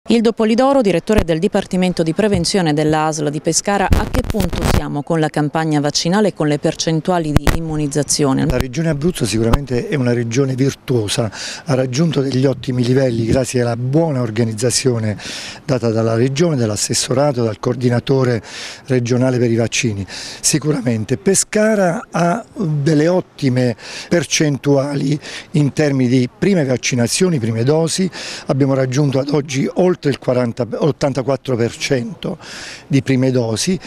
Ildo Polidoro, direttore del Dipartimento di Prevenzione della ASL di Pescara, a che punto siamo con la campagna vaccinale e con le percentuali di immunizzazione? La regione Abruzzo sicuramente è una regione virtuosa, ha raggiunto degli ottimi livelli grazie alla buona organizzazione data dalla regione, dall'assessorato, dal coordinatore regionale per i vaccini. Sicuramente Pescara ha delle ottime percentuali in termini di prime vaccinazioni, prime dosi, abbiamo raggiunto ad oggi oltre il 84% di prime dosi,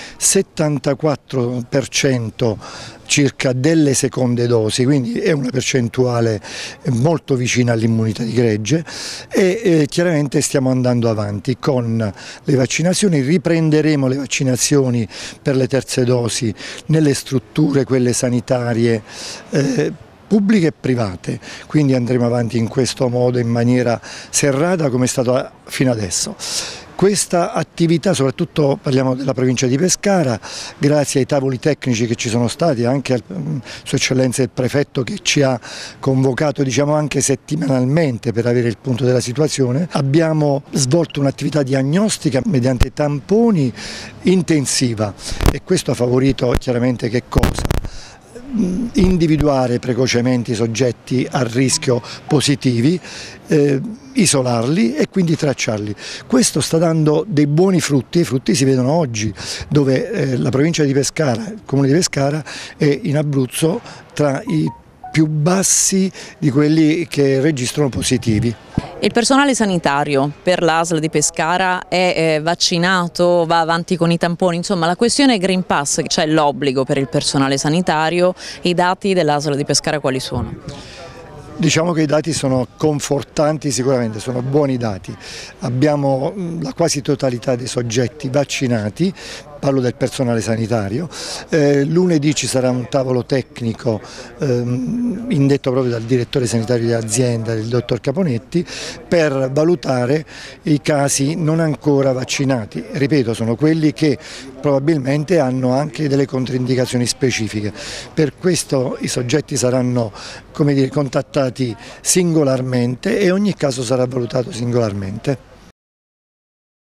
74% circa delle seconde dosi, quindi è una percentuale molto vicina all'immunità di gregge e chiaramente stiamo andando avanti con le vaccinazioni, riprenderemo le vaccinazioni per le terze dosi nelle strutture, quelle sanitarie, pubbliche e private, quindi andremo avanti in questo modo in maniera serrata come è stato fino adesso. Questa attività, soprattutto parliamo della provincia di Pescara, grazie ai tavoli tecnici che ci sono stati, anche a Sua Eccellenza il Prefetto che ci ha convocato anche settimanalmente per avere il punto della situazione, abbiamo svolto un'attività diagnostica mediante tamponi intensiva e questo ha favorito chiaramente che cosa? Individuare precocemente i soggetti a rischio positivi, isolarli e quindi tracciarli. Questo sta dando dei buoni frutti, i frutti si vedono oggi, dove la provincia di Pescara, il comune di Pescara è in Abruzzo tra i più bassi di quelli che registrano positivi. Il personale sanitario per l'ASL di Pescara è vaccinato, va avanti con i tamponi, insomma la questione Green Pass, c'è l'obbligo per il personale sanitario, i dati dell'ASL di Pescara quali sono? Diciamo che i dati sono confortanti, sicuramente sono buoni dati, abbiamo la quasi totalità dei soggetti vaccinati, parlo del personale sanitario, lunedì ci sarà un tavolo tecnico indetto proprio dal direttore sanitario dell'azienda, il dottor Caponetti, per valutare i casi non ancora vaccinati, ripeto sono quelli che probabilmente hanno anche delle controindicazioni specifiche, per questo i soggetti saranno contattati singolarmente e ogni caso sarà valutato singolarmente.